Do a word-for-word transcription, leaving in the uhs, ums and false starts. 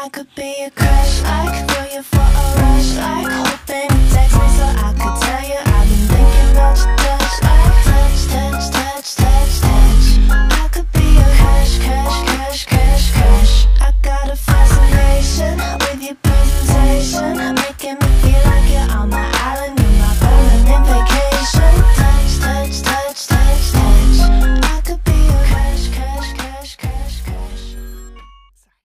I could be a crush, like feel you for a rush, like hoping you text me so I could tell you